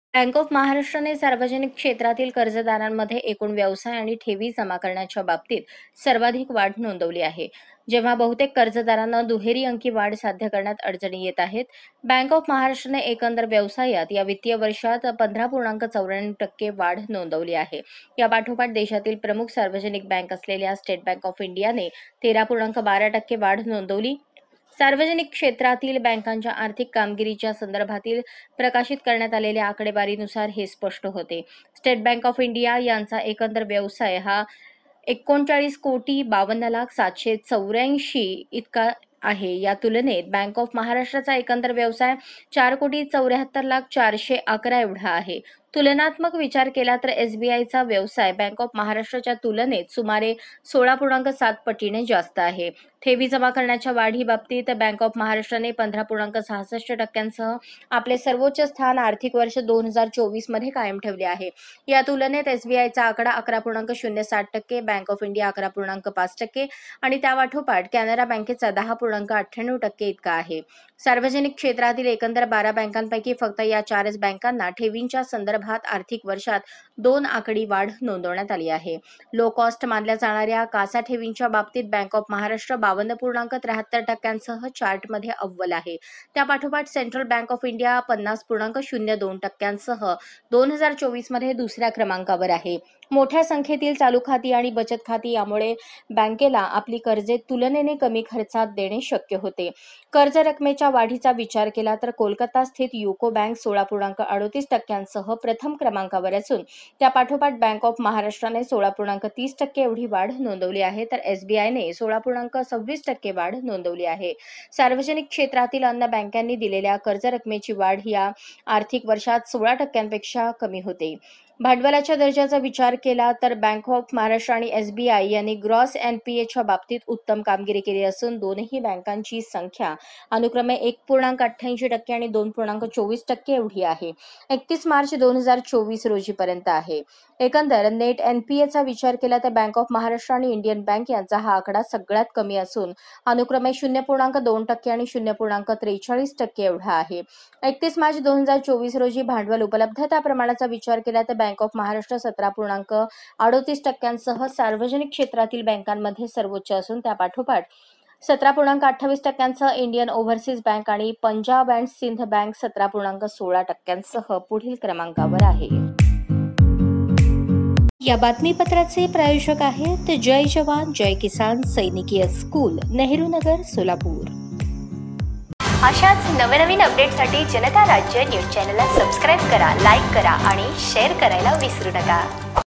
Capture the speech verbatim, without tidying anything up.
Bank of महाराष्ट्राने सार्वजनिक क्षेत्रातील कर्जदारांमध्ये एकूण व्यवसाय आणि ठेवी जमा करण्याच्या बाबतीत सर्वाधिक वाढ नोंदवली आहे. जेव्हा बहुतेक कर्जदारांना दुहेरी अंकी वाढ साध्य करण्यात अडचणी येत आहेत, बँक ऑफ महाराष्ट्राने एकंदर व्यवसायात या वित्तीय वर्षात पंधरा पूर्णांक चौऱ्याण्णव टक्के वाढ नोंदवली आहे. या पाठोपाठ देशातील प्रमुख सार्वजनिक बँक असलेल्या स्टेट बँक ऑफ इंडियाने तेरा पूर्णांक बारा टक्के वाढ नोंदवली. सार्वजनिक क्षेत्रातील बँकांच्या आर्थिक कामगिरीच्या संदर्भातील प्रकाशित करण्यात आलेल्या आकडेवारीनुसार हे स्पष्ट होते. स्टेट बँक ऑफ इंडिया यांचा एकंदर व्यवसाय हा एकोणचाळीस कोटी बावन्न लाख सातशे चौऱ्याऐंशी इतका आहे. या तुलनेत बँक ऑफ महाराष्ट्राचा एकंदर व्यवसाय चार कोटी चौऱ्याहत्तर लाख चारशे अकरा एवढा आहे. तुलनात्मक विचार केला तर एसबीआयचा व्यवसाय बँक ऑफ महाराष्ट्राच्या तुलनेत सुमारे सोळा पूर्णांक सात पटीने जास्त आहे. ठेवी जमा करण्याच्या वाढी बाबतीत बँक ऑफ महाराष्ट्राने पंधरा पूर्णांक सहासष्ट टक्क्यांसह आपले सर्वोच्च स्थान आर्थिक वर्ष दोन हजार चोवीस मध्ये कायम ठेवले आहे. या तुलनेत एसबीआयचा आकडा अकरा पूर्णांक शून्य सात टक्के, बँक ऑफ इंडिया अकरा पूर्णांक पाच टक्के आणि त्यापाठोपाठ कॅनरा बँकेचा दहा पूर्णांक अठ्ठ्याण्णव टक्के इतका आहे. सार्वजनिक क्षेत्रातील एकंदर बारा बँकांपैकी फक्त या चारच बँकांना ठेवींच्या संदर्भात आर्थिक वर्षात दोन आकडी वाढ नोंदवण्यात आली आहे. लो कॉस्ट मानल्या जाणाऱ्या कासा ठेवींच्या बाबतीत बँक ऑफ महाराष्ट्र बावन्न पूर्णांक त्र्याहत्तर टक्क्यांसह चार्टमध्ये अव्वल आहे. त्यापाठोपाठ सेंट्रल बँक ऑफ इंडिया पन्नास पूर्णांक शून्य दोन टक्क्यांसह दोन हजार चोवीस मध्ये दुसऱ्या क्रमांकावर आहे. मोठ्या संख्येतील चालू खाती आणि बचत खाती यामुळे बँकेला आपली कर्जे तुलनेने कमी खर्चात देणे शक्य होते. कर्ज रकमेच्या वाढीचा विचार केला तर कोलकाता स्थित युको बँक सोळा पूर्णांक अडतीस टक्क्यांसह प्रथम क्रमांकावर असून त्यापाठोपाठ बँक ऑफ महाराष्ट्राने सोळा पूर्णांक तीस टक्के एवढी वाढ नोंदवली आहे, तर एसबीआयने सोळा पूर्णांक सव्वीस टक्के वाढ नोंदवली आहे. सार्वजनिक क्षेत्रातील अन्य बँकांनी दिलेल्या कर्ज रकमेची वाढ या आर्थिक वर्षात सोळा टक्क्यांपेक्षा कमी होते. भांडवलाच्या दर्जाचा विचार केला तर बँक ऑफ महाराष्ट्र आणि एसबीआय यांनी ग्रॉस एनपीएच्या बाबतीत उत्तम कामगिरी केली असून दोनही बँकांची संख्या अनुक्रमे एक पूर्णांक अठ्ठ्याऐंशी टक्के आणि दोन पूर्णांक चोवीस टक्के एवढी आहे. एकतीस मार्च दोन हजार चोवीस रोजीपर्यंत आहे. एकंदर नेट एनपीएचा विचार केला तर बँक ऑफ महाराष्ट्र आणि इंडियन बँक यांचा हा आकडा सगळ्यात कमी असून अनुक्रमे शून्य पूर्णांक दोन टक्के आणि शून्य पूर्णांक त्रेचाळीस टक्के एवढा आहे. एकतीस मार्च दोन हजार चोवीस रोजी भांडवल उपलब्धता प्रमाणाचा विचार केला तर बँक ऑफ महाराष्ट्र सतरा पूर्णांक अडतीस टक्क्यांसह सार्वजनिक क्षेत्रातील बँकांमध्ये सर्वोच्च असून त्यापाठोपाठ सतरा पूर्णांक अठ्ठावीस टक्क्यांसह इंडियन ओव्हरसीज बँक आणि पंजाब अँड सिंध बँक सतरा पूर्णांक सोळा टक्क्यांसह पुढील क्रमांकावर आहे. या बातमीपत्राचे प्रायोजक आहेत जय जवान जय किसान सैनिकीय स्कूल, नेहरू नगर, सोलापूर. अशाच नवनवीन अपडेटसाठी जनता राज्य न्यूज चॅनलला सबस्क्राईब करा, लाईक करा आणि शेअर करायला विसरू नका.